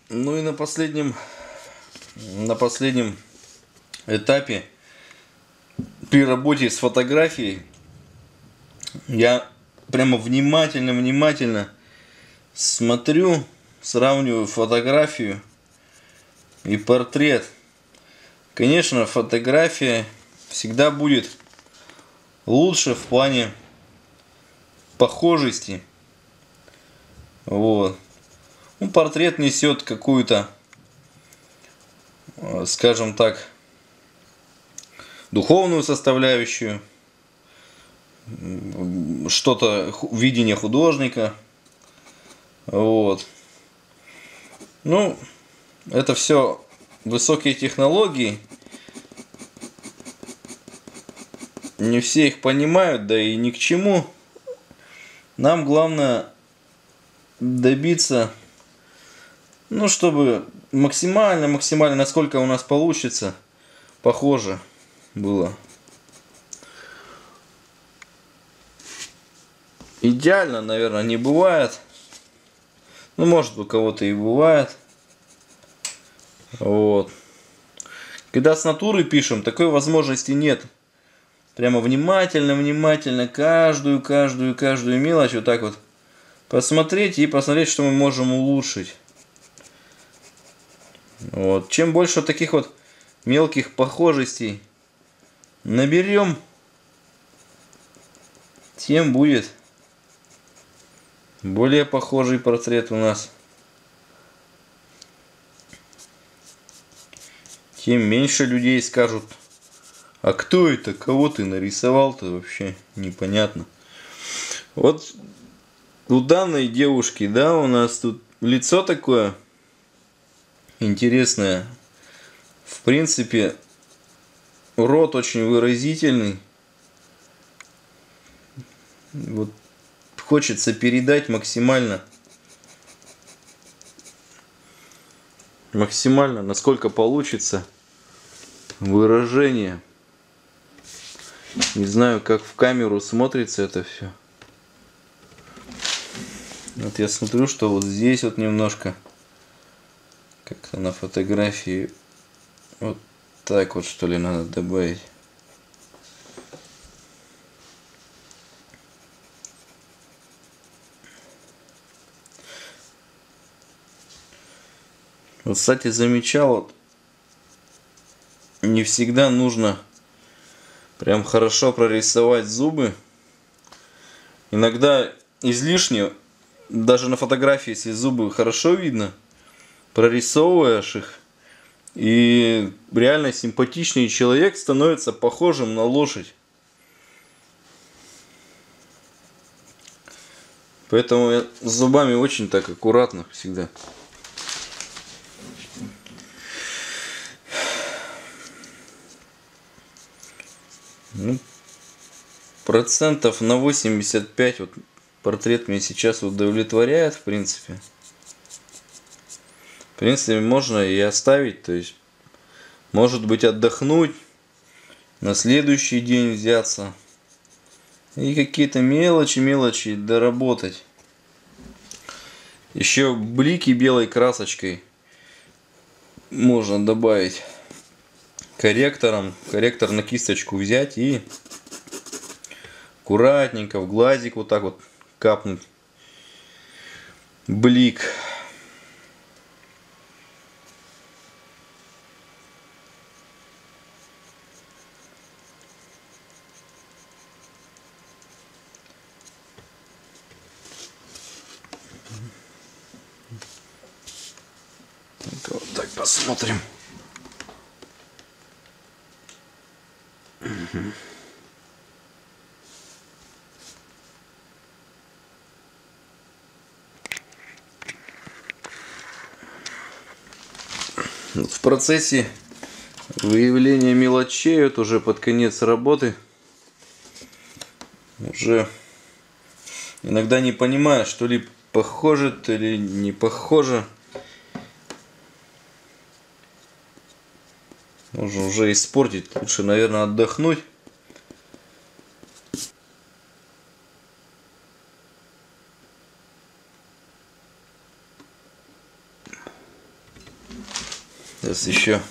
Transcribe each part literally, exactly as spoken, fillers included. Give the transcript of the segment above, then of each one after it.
Ну и на последнем, на последнем этапе при работе с фотографией я прямо внимательно-внимательно смотрю, сравниваю фотографию и портрет. Конечно, фотография всегда будет лучше в плане похожести. Вот. Ну, портрет несет какую-то, скажем так, духовную составляющую, что-то, видение художника. Вот. Ну, это все высокие технологии. Не все их понимают, да и ни к чему. Нам главное добиться, ну, чтобы максимально, максимально, насколько у нас получится, похоже было. Идеально, наверное, не бывает. Ну, может, у кого-то и бывает. Вот. Когда с натуры пишем, такой возможности нет. Прямо внимательно, внимательно каждую, каждую, каждую мелочь вот так вот посмотреть и посмотреть, что мы можем улучшить. Вот. Чем больше таких вот мелких похожестей наберем, тем будет более похожий портрет у нас. Тем меньше людей скажут: а кто это, кого ты нарисовал-то, вообще непонятно. Вот у данной девушки, да, у нас тут лицо такое интересное. В принципе, рот очень выразительный. Вот хочется передать максимально, максимально, насколько получится, выражение. Не знаю, как в камеру смотрится это все. Вот я смотрю, что вот здесь вот немножко, как-то на фотографии, вот так вот, что ли, надо добавить. Вот, кстати, замечал, вот, не всегда нужно прям хорошо прорисовать зубы. Иногда излишне, даже на фотографии, если зубы хорошо видно, прорисовываешь их, и реально симпатичный человек становится похожим на лошадь. Поэтому я с зубами очень так аккуратно всегда. Ну, процентов на восемьдесят пять вот портрет меня сейчас удовлетворяет, в принципе. В принципе, можно и оставить, то есть, может быть, отдохнуть, на следующий день взяться и какие-то мелочи, мелочи доработать. Еще блики белой красочкой можно добавить корректором. Корректор на кисточку взять и аккуратненько в глазик вот так вот капнуть блик. Вот так посмотрим. Угу. Вот в процессе выявления мелочей, вот уже под конец работы, уже иногда не понимаю, что ли похоже, то ли не похоже. Можно уже испортить. Лучше, наверное, отдохнуть. Сейчас еще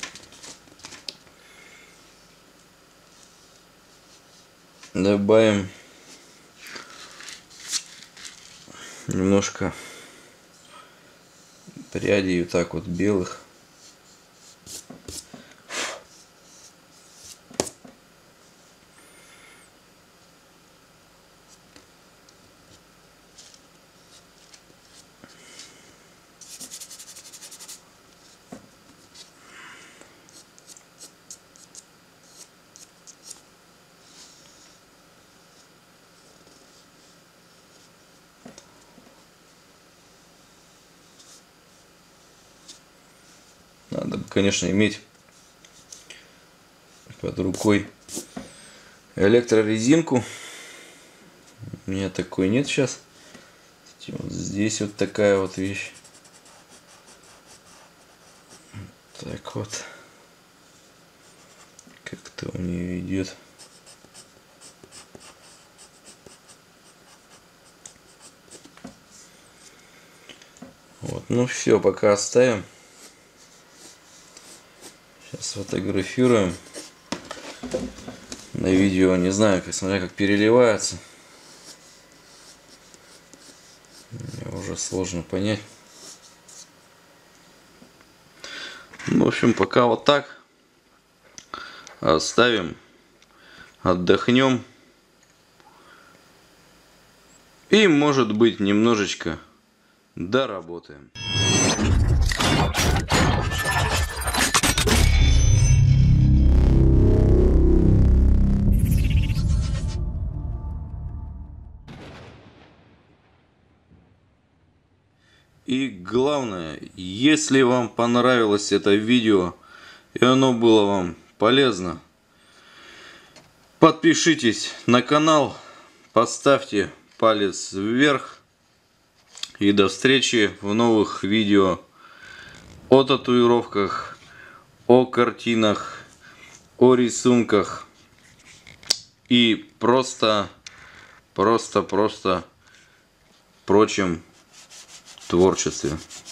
добавим немножко прядей вот так вот белых. Надо, конечно, иметь под рукой электрорезинку. У меня такой нет сейчас. Вот здесь вот такая вот вещь. Так вот. Как-то у нее идет. Вот, ну все, пока оставим. Сейчас сфотографируем. На видео не знаю, как, смотря как переливается. Мне уже сложно понять. Ну, в общем, пока вот так. Оставим. Отдохнем. И, может быть, немножечко доработаем. И главное, если вам понравилось это видео и оно было вам полезно, подпишитесь на канал, поставьте палец вверх и до встречи в новых видео о татуировках, о картинах, о рисунках и просто, просто, просто прочем творчестве.